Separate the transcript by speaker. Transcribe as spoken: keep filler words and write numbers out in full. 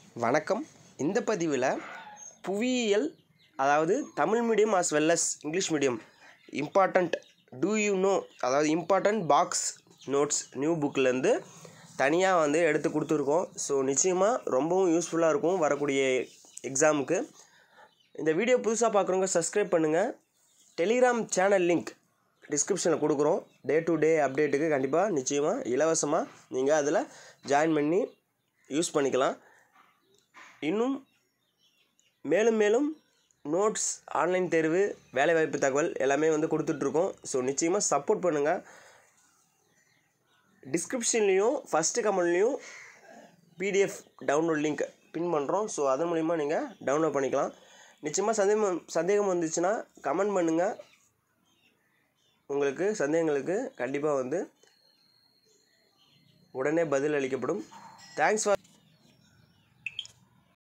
Speaker 1: வணக்கம். இந்த பதிவில் புவியியல், அதாவது Tamil medium as well as English medium important do you know, அதாவது இம்பார்ட்டண்ட் பாக்ஸ் நோட்ஸ் நியூ புக்கிலேருந்து தனியாக வந்து எடுத்து கொடுத்துருக்கோம். ஸோ நிச்சயமாக ரொம்பவும் யூஸ்ஃபுல்லாக இருக்கும் வரக்கூடிய எக்ஸாமுக்கு. இந்த வீடியோ புதுசாக பார்க்குறவங்க சப்ஸ்கிரைப் பண்ணுங்கள். டெலிகிராம் சேனல் லிங்க் டிஸ்கிரிப்ஷனில் கொடுக்குறோம். டே டு டே அப்டேட்டுக்கு கண்டிப்பாக நிச்சயமாக இலவசமாக நீங்கள் அதில் ஜாயின் பண்ணி யூஸ் பண்ணிக்கலாம். இன்னும் மேலும் மேலும் நோட்ஸ், ஆன்லைன் தேர்வு, வேலைவாய்ப்பு தகவல் எல்லாமே வந்து கொடுத்துட்ருக்கோம். ஸோ நிச்சயமாக சப்போர்ட் பண்ணுங்கள். டிஸ்கிரிப்ஷன்லேயும் ஃபஸ்ட்டு கமெண்ட்லேயும் பிடிஎஃப் டவுன்லோட் லிங்க் பின் பண்ணுறோம். ஸோ அதன் மூலிமா நீங்கள் டவுன்லோட் பண்ணிக்கலாம். நிச்சயமாக சந்தேகம் சந்தேகம் வந்துச்சுன்னா கமெண்ட் பண்ணுங்கள். உங்களுக்கு சந்தேகங்களுக்கு கண்டிப்பாக வந்து உடனே பதில் அளிக்கப்படும். Thanks for